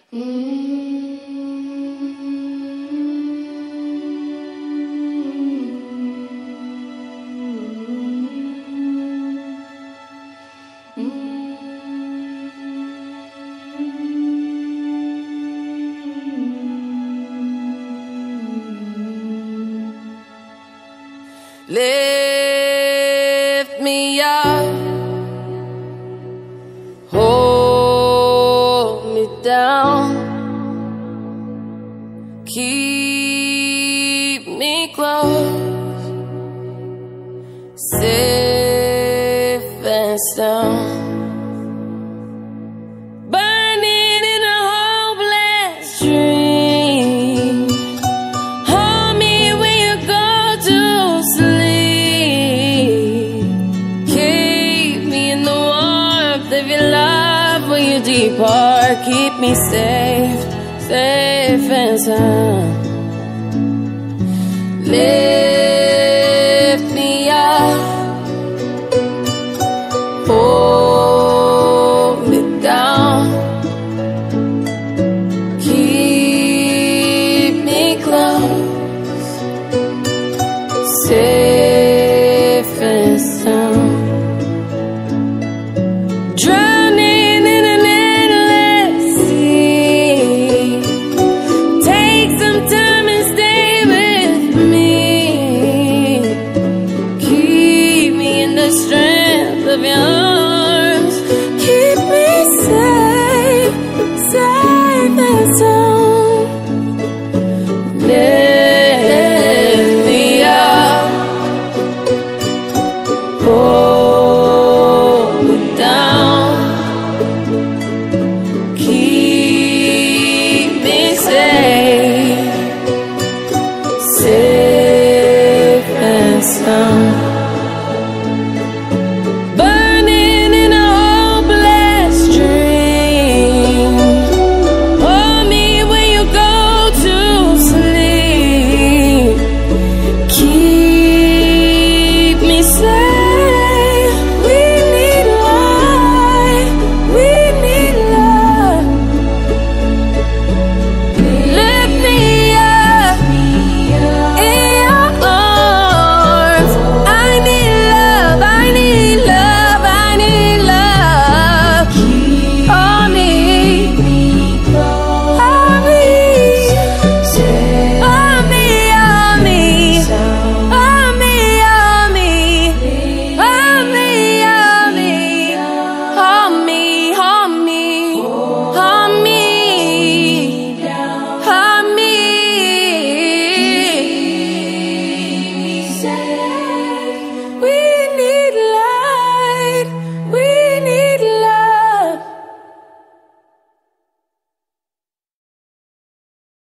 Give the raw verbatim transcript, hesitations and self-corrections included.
Lift me up, hold me down, keep me close, safe and sound. Burning in a hopeless dream, hold me when you go to sleep. Keep me in the warmth of your love when you depart. Keep me safe, safe and sound. Live